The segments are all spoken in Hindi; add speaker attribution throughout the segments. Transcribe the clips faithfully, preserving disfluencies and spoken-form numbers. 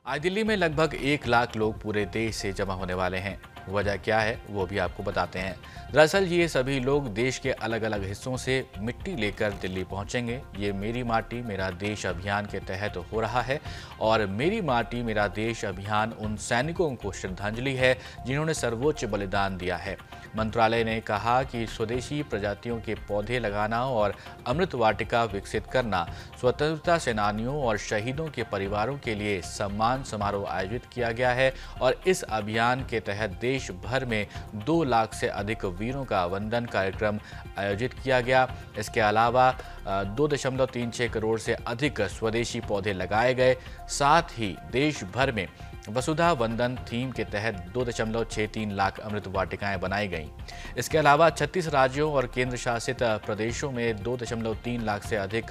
Speaker 1: आज दिल्ली में लगभग एक लाख लोग पूरे देश से जमा होने वाले हैं। वजह क्या है वो भी आपको बताते हैं। दरअसल ये सभी लोग देश के अलग अलग हिस्सों से मिट्टी लेकर दिल्ली पहुंचेंगे। ये मेरी माटी मेरा देश अभियान के तहत हो रहा है और मेरी माटी मेरा देश अभियान उन सैनिकों को श्रद्धांजलि है जिन्होंने सर्वोच्च बलिदान दिया है। मंत्रालय ने कहा कि स्वदेशी प्रजातियों के पौधे लगाना और अमृत वाटिका विकसित करना स्वतंत्रता सेनानियों और शहीदों के परिवारों के लिए सम्मान समारोह आयोजित किया गया है और इस अभियान के तहत देश भर में दो लाख से अधिक वीरों का वंदन कार्यक्रम आयोजित किया गया। इसके अलावा दो दशमलव तीन छह करोड़ से अधिक स्वदेशी पौधे लगाए गए। साथ ही देश भर में वसुधा वंदन थीम के तहत दो दशमलव छह तीन लाख अमृत वाटिकाएं बनाई गईं। इसके अलावा छत्तीस राज्यों और केंद्र शासित प्रदेशों में दो दशमलव तीन लाख से अधिक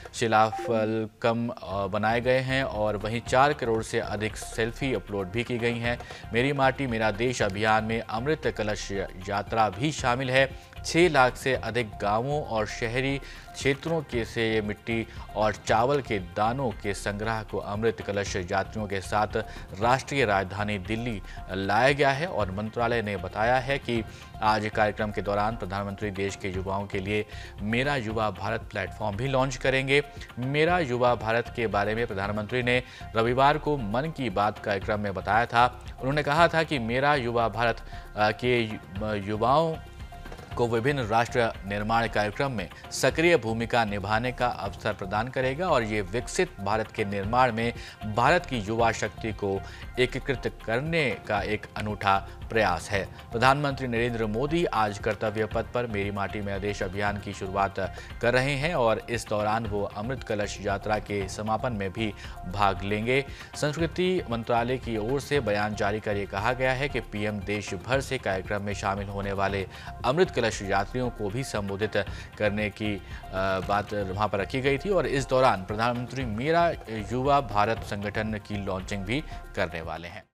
Speaker 1: शिलाफलकम बनाए गए हैं और वहीं चार करोड़ से अधिक सेल्फी अपलोड भी की गई हैं। मेरी माटी मेरा देश अभियान में अमृत कलश यात्रा भी शामिल है। छह लाख से अधिक गांवों और शहरी क्षेत्रों के से ये मिट्टी और चावल के दानों के संग्रह को अमृत कलश यात्रियों के साथ राष्ट्रीय राजधानी दिल्ली लाया गया है और मंत्रालय ने बताया है कि आज कार्यक्रम के दौरान प्रधानमंत्री देश के युवाओं के लिए मेरा युवा भारत प्लेटफॉर्म भी लॉन्च करेंगे। मेरा युवा भारत के बारे में प्रधानमंत्री ने रविवार को मन की बात कार्यक्रम में बताया था। उन्होंने कहा था कि मेरा युवा भारत के युवाओं को विभिन्न राष्ट्र निर्माण कार्यक्रम में सक्रिय भूमिका निभाने का अवसर प्रदान करेगा और ये विकसित भारत के निर्माण में भारत की युवा शक्ति को एकीकृत करने का एक अनूठा प्रयास है। प्रधानमंत्री नरेंद्र मोदी आज कर्तव्य पथ पर मेरी माटी मेरा देश अभियान की शुरुआत कर रहे हैं और इस दौरान वो अमृत कलश यात्रा के समापन में भी भाग लेंगे। संस्कृति मंत्रालय की ओर से बयान जारी कर ये कहा गया है कि पीएम देश भर से कार्यक्रम में शामिल होने वाले अमृत कलश यात्रियों को भी संबोधित करने की बात वहां पर रखी गई थी और इस दौरान प्रधानमंत्री मेरा युवा भारत संगठन की लॉन्चिंग भी करने वाले हैं।